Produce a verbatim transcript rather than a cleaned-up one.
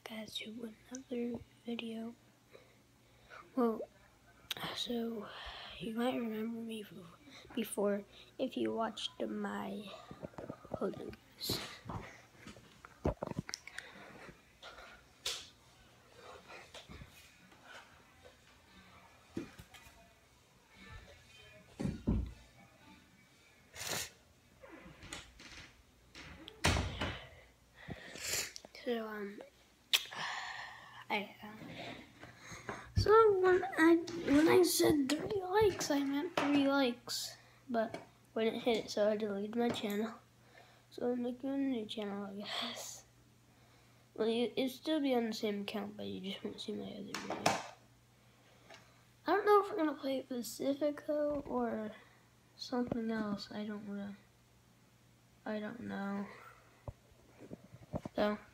guys to another video. Well, so you might remember me before if you watched my, hold on guys. So, um, I, um, so when I, when I said three likes, I meant three likes, but when it hit it, so I deleted my channel. So I'm making a new channel, I guess. Well, you, it'll still be on the same account, but you just won't see my other video. I don't know if we're gonna play Pacifico or something else. I don't know. I don't know. So.